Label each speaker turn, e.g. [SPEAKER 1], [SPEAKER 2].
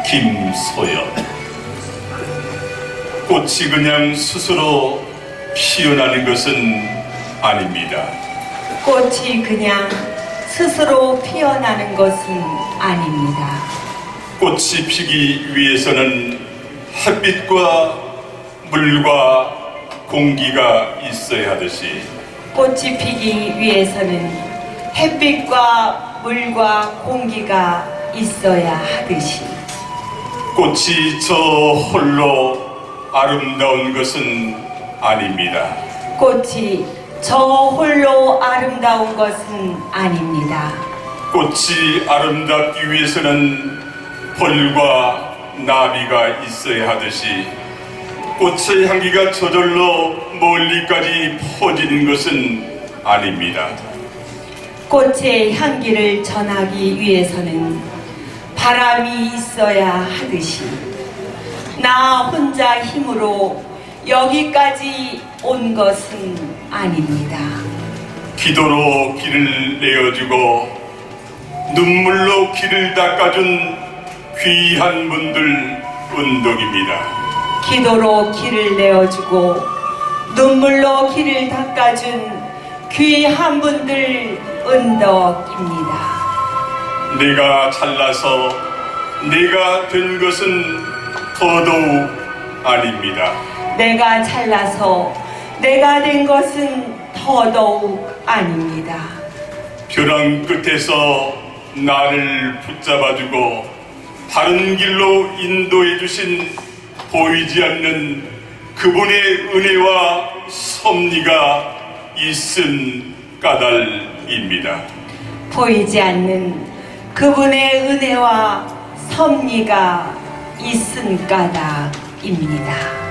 [SPEAKER 1] 김소연. 꽃이 그냥 스스로 피어나는 것은 아닙니다.
[SPEAKER 2] 꽃이 그냥 스스로 피어나는 것은 아닙니다.
[SPEAKER 1] 꽃이 피기 위해서는 햇빛과 물과 공기가 있어야 하듯이
[SPEAKER 2] 꽃이 피기 위해서는 햇빛과 물과 공기가 있어야 하듯이
[SPEAKER 1] 꽃이 저 홀로 아름다운 것은 아닙니다.
[SPEAKER 2] 꽃이 저 홀로 아름다운 것은 아닙니다.
[SPEAKER 1] 꽃이 아름답기 위해서는 벌과 나비가 있어야 하듯이 꽃의 향기가 저절로 멀리까지 퍼지는 것은 아닙니다.
[SPEAKER 2] 꽃의 향기를 전하기 위해서는 바람이 있어야 하듯이 나 혼자 힘으로 여기까지 온 것은 아닙니다.
[SPEAKER 1] 기도로 길을 내어주고 눈물로 길을 닦아준 귀한 분들 은덕입니다.
[SPEAKER 2] 기도로 길을 내어주고 눈물로 길을 닦아준 귀한 분들 은덕입니다.
[SPEAKER 1] 내가 잘나서 내가 된 것은 더더욱 아닙니다.
[SPEAKER 2] 내가 잘나서 내가 된 것은 더더욱 아닙니다.
[SPEAKER 1] 벼랑 끝에서 나를 붙잡아주고 바른 길로 인도해 주신 보이지 않는 그분의 은혜와 섭리가 있은 까닭입니다.
[SPEAKER 2] 보이지 않는 그분의 은혜와 섭리가 있은 까닭입니다.